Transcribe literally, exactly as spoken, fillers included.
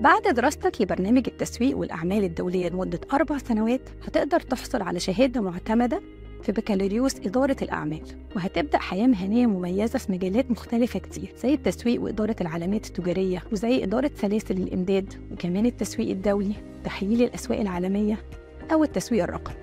بعد دراستك لبرنامج التسويق والأعمال الدولية لمدة أربع سنوات هتقدر تحصل على شهادة معتمدة في بكالوريوس إدارة الأعمال، وهتبدأ حياة مهنية مميزة في مجالات مختلفة كتير زي التسويق وإدارة العلامات التجارية وزي إدارة سلاسل الإمداد وكمان التسويق الدولي، تحليل الأسواق العالمية أو التسويق الرقمي.